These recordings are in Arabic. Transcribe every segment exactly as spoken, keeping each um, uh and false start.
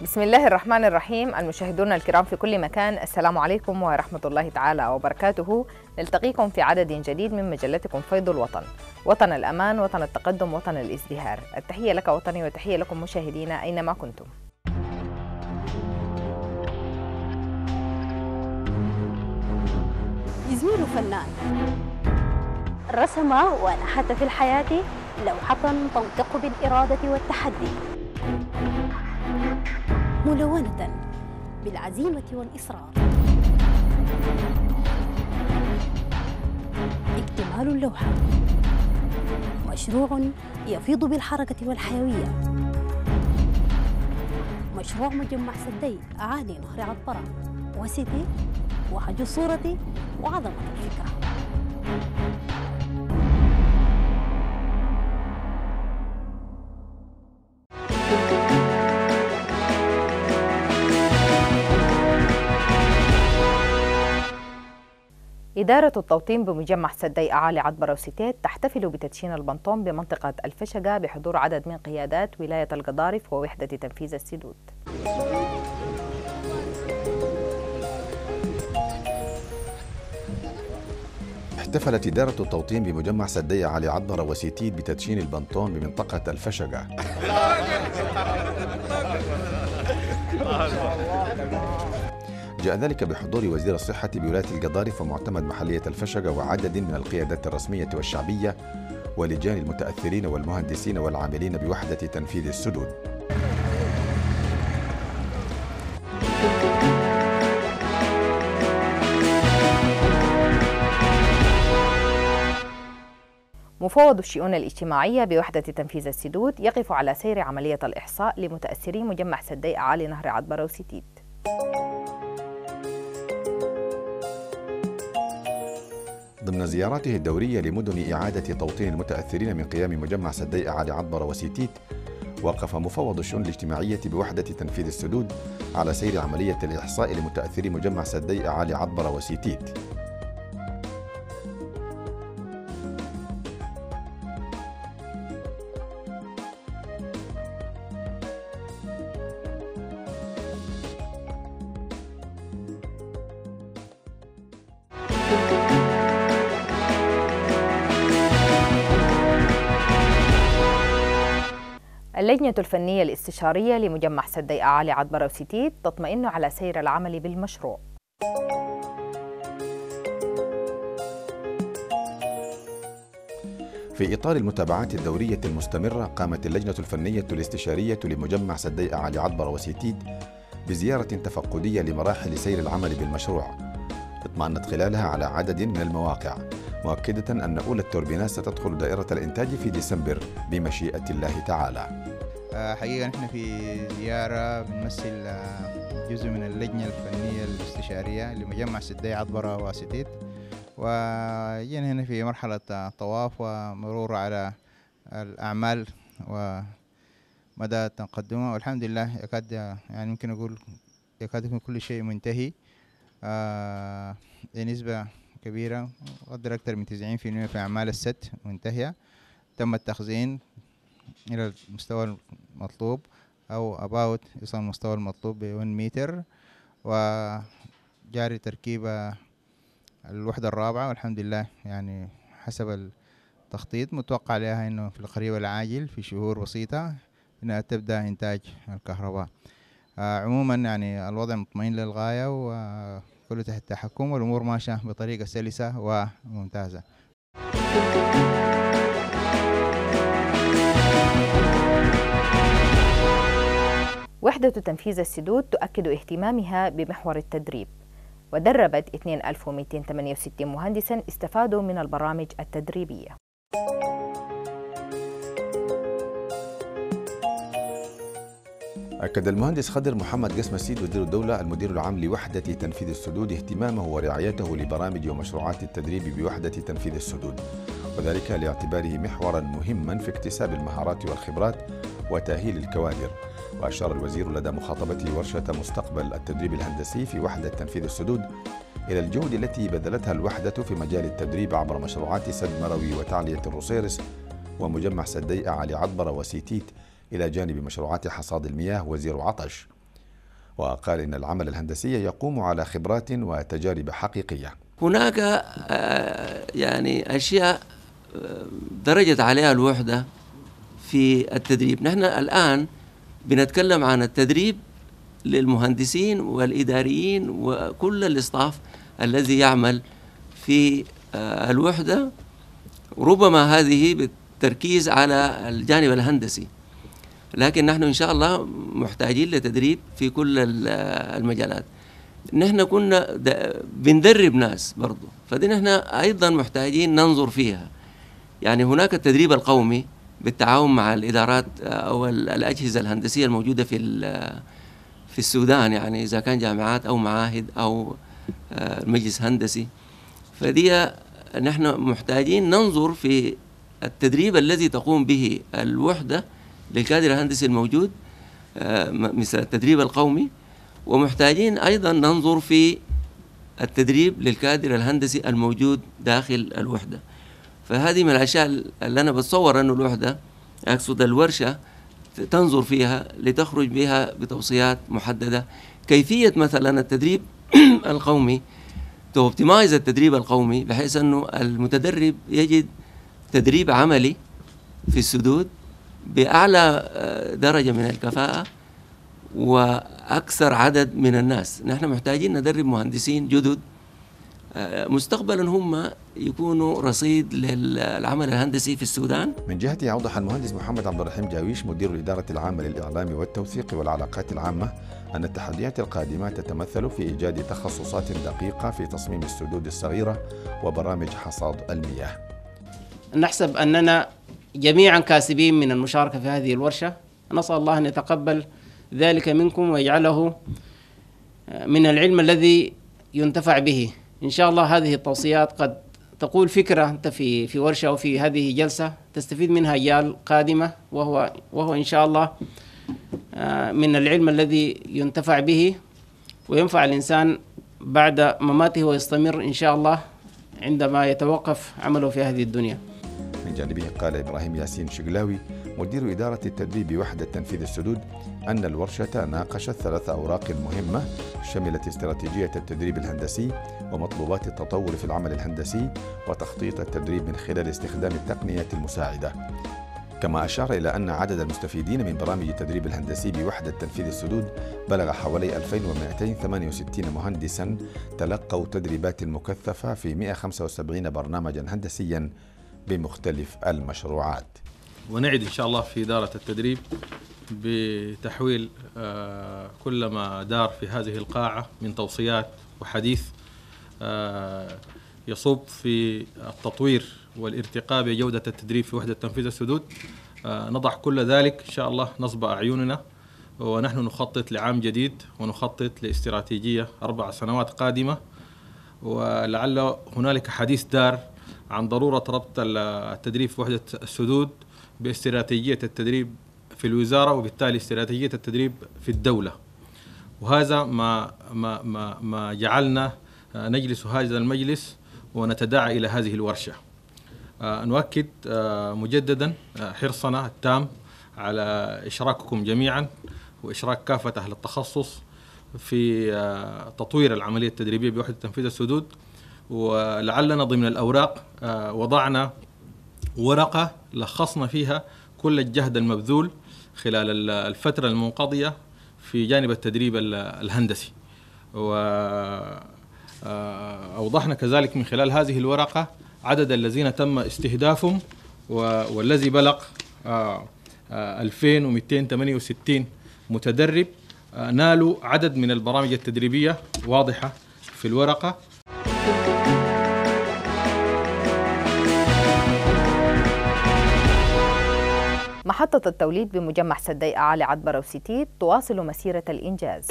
بسم الله الرحمن الرحيم. المشاهدون الكرام في كل مكان، السلام عليكم ورحمة الله تعالى وبركاته. نلتقيكم في عدد جديد من مجلتكم فيض الوطن، وطن الأمان، وطن التقدم، وطن الازدهار. التحية لك وطني وتحية لكم مشاهدينا أينما كنتم. يزميل فنان رسم ونحت في الحياة لوحة تنطق بالإرادة والتحدي، ملونة بالعزيمة والإصرار. اكتمال اللوحة مشروع يفيض بالحركة والحيوية، مشروع مجمع سدي أعالي نهر عطبرة وسيتي، وحج الصورة وعظمة الفكرة. إدارة التوطين بمجمع سدي أعالي عطبرة وسيتيت تحتفل بتدشين البنطون بمنطقة الفشقة بحضور عدد من قيادات ولاية القضارف ووحدة تنفيذ السدود. احتفلت إدارة التوطين بمجمع سدي أعالي عطبرة وسيتيت بتدشين البنطون بمنطقة الفشقة. جاء ذلك بحضور وزير الصحة بولاية القضارف ومعتمد محلية الفشقة وعدد من القيادات الرسمية والشعبية ولجان المتأثرين والمهندسين والعاملين بوحدة تنفيذ السدود. مفوض الشؤون الاجتماعية بوحدة تنفيذ السدود يقف على سير عملية الإحصاء لمتأثري مجمع سدي أعالي نهر عطبرة وسيتيت. ضمن زياراته الدورية لمدن إعادة توطين المتأثرين من قيام مجمع سدي أعالي عطبرة وسيتيت، وقف مفوض الشؤون الاجتماعية بوحدة تنفيذ السدود على سير عملية الإحصاء لمتأثري مجمع سدي أعالي عطبرة وسيتيت. اللجنة الفنية الاستشارية لمجمع سدي أعالي عطبرة وسيتيت تطمئن على سير العمل بالمشروع. في إطار المتابعات الدورية المستمرة، قامت اللجنة الفنية الاستشارية لمجمع سدي أعالي عطبرة وسيتيت بزيارة تفقدية لمراحل سير العمل بالمشروع، اطمأنت خلالها على عدد من المواقع، مؤكدة أن أولى التوربينات ستدخل دائرة الإنتاج في ديسمبر بمشيئة الله تعالى. حقيقة نحن في زيارة بنمثل جزء من اللجنة الفنية الاستشارية لمجمع سدي عطبرة وسيتيت، وجينا هنا في مرحلة طواف ومرور على الأعمال ومدى تقدمها، والحمد لله يكاد يعني ممكن أقول يكاد يكون كل شيء منتهي بنسبة كبيرة، قدر أكثر من تسعين بالمئة في أعمال السد منتهية. تم التخزين إلى المستوى المطلوب أو أباوت يصل المستوى المطلوب بون متر، وجاري تركيب الوحدة الرابعة، والحمد لله يعني حسب التخطيط متوقع لها إنه في القريب العاجل في شهور بسيطة إنها تبدأ إنتاج الكهرباء. آه عموما يعني الوضع مطمئن للغاية وكله تحت التحكم، والأمور ماشية بطريقة سلسة وممتازة. وحدة تنفيذ السدود تؤكد اهتمامها بمحور التدريب، ودربت اثنين ألف ومئتين وثمانية وستين مهندسا استفادوا من البرامج التدريبية. أكد المهندس خضر محمد قسم السيد وزير الدولة المدير العام لوحدة تنفيذ السدود اهتمامه ورعايته لبرامج ومشروعات التدريب بوحدة تنفيذ السدود، وذلك لاعتباره محورا مهما في اكتساب المهارات والخبرات وتأهيل الكوادر. وأشار الوزير لدى مخاطبته ورشة مستقبل التدريب الهندسي في وحدة تنفيذ السدود إلى الجهود التي بذلتها الوحدة في مجال التدريب عبر مشروعات سد مروي وتعلية الروسيرس ومجمع سدي أعالي عطبرة وسيتيت، إلى جانب مشروعات حصاد المياه وزير عطش. وقال إن العمل الهندسي يقوم على خبرات وتجارب حقيقية. هناك يعني أشياء درجت عليها الوحدة في التدريب. نحن الآن بنتكلم عن التدريب للمهندسين والإداريين وكل الاستاف الذي يعمل في الوحدة، ربما هذه بالتركيز على الجانب الهندسي، لكن نحن إن شاء الله محتاجين لتدريب في كل المجالات. نحن كنا بندرب ناس برضو، فدي نحن أيضا محتاجين ننظر فيها. يعني هناك التدريب القومي بالتعاون مع الإدارات أو الأجهزة الهندسية الموجودة في في السودان، يعني إذا كان جامعات أو معاهد أو مجلس هندسي، فدي نحن محتاجين ننظر في التدريب الذي تقوم به الوحدة للكادر الهندسي الموجود مثل التدريب القومي، ومحتاجين أيضا ننظر في التدريب للكادر الهندسي الموجود داخل الوحدة. فهذه من الأشياء اللي أنا بتصور أن الوحدة، أقصد الورشة، تنظر فيها لتخرج بها بتوصيات محددة. كيفية مثلا التدريب القومي، توبتمايز التدريب القومي بحيث أنه المتدرب يجد تدريب عملي في السدود بأعلى درجة من الكفاءة وأكثر عدد من الناس. نحن محتاجين ندرب مهندسين جدد مستقبلا هم يكونوا رصيد للعمل الهندسي في السودان. من جهته أوضح المهندس محمد عبد الرحيم جاويش مدير الإدارة العامة للإعلام والتوثيق والعلاقات العامة أن التحديات القادمة تتمثل في إيجاد تخصصات دقيقة في تصميم السدود الصغيرة وبرامج حصاد المياه. نحسب أننا جميعا كاسبين من المشاركة في هذه الورشة. نسأل الله أن يتقبل ذلك منكم ويجعله من العلم الذي ينتفع به. إن شاء الله هذه التوصيات قد تقول فكرة أنت في في ورشة أو في هذه جلسة تستفيد منها أجيال قادمة، وهو وهو إن شاء الله من العلم الذي ينتفع به وينفع الإنسان بعد مماته ويستمر إن شاء الله عندما يتوقف عمله في هذه الدنيا. من جانبه قال إبراهيم ياسين شقلاوي مدير إدارة التدريب بوحدة تنفيذ السدود أن الورشة ناقشت ثلاث أوراق مهمة شملت استراتيجية التدريب الهندسي ومطلوبات التطور في العمل الهندسي وتخطيط التدريب من خلال استخدام التقنيات المساعدة. كما أشار إلى أن عدد المستفيدين من برامج التدريب الهندسي بوحدة تنفيذ السدود بلغ حوالي ألفين ومئتين وثمانية وستين مهندساً تلقوا تدريبات مكثفة في مئة وخمسة وسبعين برنامجاً هندسياً بمختلف المشروعات. ونعد إن شاء الله في إدارة التدريب بتحويل كل ما دار في هذه القاعة من توصيات وحديث يصب في التطوير والارتقاء بجودة التدريب في وحدة تنفيذ السدود. نضع كل ذلك إن شاء الله نصب أعيننا، ونحن نخطط لعام جديد ونخطط لاستراتيجية أربع سنوات قادمة، ولعل هنالك حديث دار عن ضرورة ربط التدريب في وحدة السدود باستراتيجية التدريب في الوزارة وبالتالي استراتيجية التدريب في الدولة. وهذا ما ما ما ما جعلنا نجلس هذا المجلس ونتداعى إلى هذه الورشة. نؤكد مجددا حرصنا التام على إشراككم جميعا وإشراك كافة أهل التخصص في تطوير العملية التدريبية بوحدة تنفيذ السدود. ولعلنا ضمن الأوراق وضعنا ورقة لخصنا فيها كل الجهد المبذول خلال الفترة المنقضية في جانب التدريب الهندسي، وأوضحنا كذلك من خلال هذه الورقة عدد الذين تم استهدافهم والذي بلغ ألفين ومئتين وثمانية وستين متدرب نالوا عدد من البرامج التدريبية واضحة في الورقة. محطة التوليد بمجمع سدي أعالي عطبرة وستيت تواصل مسيرة الإنجاز.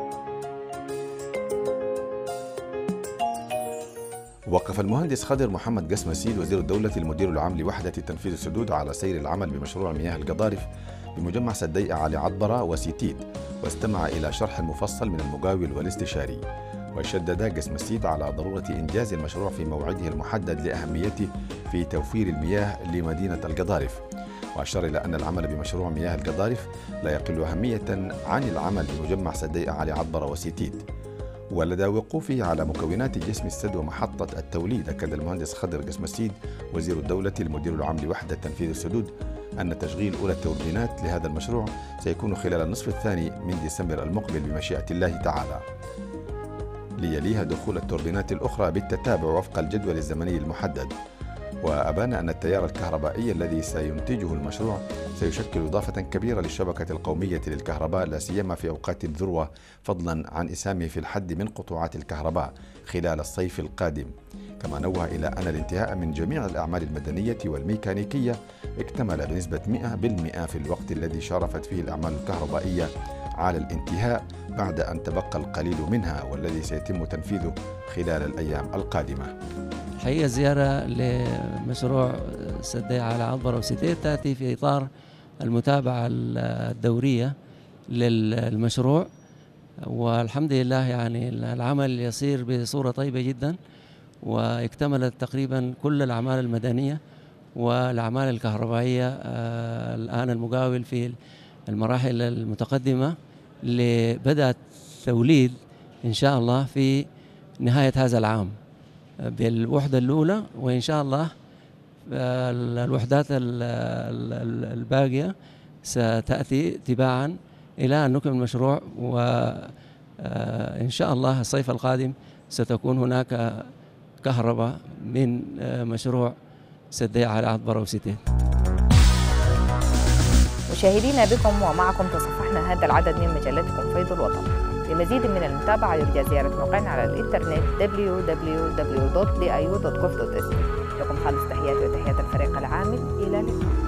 وقف المهندس خضر محمد قسم سيد وزير الدولة المدير العام لوحدة تنفيذ السدود على سير العمل بمشروع مياه القضارف بمجمع سدي أعالي عطبرة وستيت، واستمع إلى شرح مفصل من المقاول والاستشاري. وشدد قسم السيد على ضرورة إنجاز المشروع في موعده المحدد لأهميته في توفير المياه لمدينة القضارف. وأشار إلى أن العمل بمشروع مياه القضارف لا يقل أهمية عن العمل بمجمع سدي أعالي عطبرة وسيتيت. ولدى وقوفه على مكونات جسم السد ومحطة التوليد، أكد المهندس خضر قسمسيد وزير الدولة المدير العام لوحدة تنفيذ السدود أن تشغيل أولى التوربينات لهذا المشروع سيكون خلال النصف الثاني من ديسمبر المقبل بمشيئة الله تعالى، ليليها دخول التوربينات الأخرى بالتتابع وفق الجدول الزمني المحدد. وأبان أن التيار الكهربائي الذي سينتجه المشروع سيشكل إضافة كبيرة للشبكة القومية للكهرباء، لا سيما في أوقات الذروة، فضلا عن إسهامه في الحد من قطوعات الكهرباء خلال الصيف القادم. كما نوه إلى أن الانتهاء من جميع الأعمال المدنية والميكانيكية اكتمل بنسبة مئة بالمئة في الوقت الذي شارفت فيه الأعمال الكهربائية على الانتهاء، بعد أن تبقى القليل منها والذي سيتم تنفيذه خلال الأيام القادمة. حقيقة زيارة لمشروع سدي أعالي عطبرة وسيتيت تأتي في إطار المتابعة الدورية للمشروع، والحمد لله يعني العمل يسير بصورة طيبة جدا، واكتملت تقريبا كل الأعمال المدنية والأعمال الكهربائية. آه الآن المقاول في المراحل المتقدمة اللي بدأت توليد إن شاء الله في نهاية هذا العام بالوحدة الأولى، وإن شاء الله الوحدات الباقية ستأتي تباعا إلى أن نكمل المشروع. وإن شاء الله الصيف القادم ستكون هناك كهرباء من مشروع سدي أعالي عطبرة وسيتيت. مشاهدينا بكم ومعكم تصفحنا هذا العدد من مجلتكم فيض الوطن. لمزيد من المتابعة يرجى زيارة موقعنا على الإنترنت دبليو دبليو دبليو دوت دي آي يو دوت جوف دوت إس. لكم خالص تحياتي وتحيات الفريق العامل، إلى اللقاء.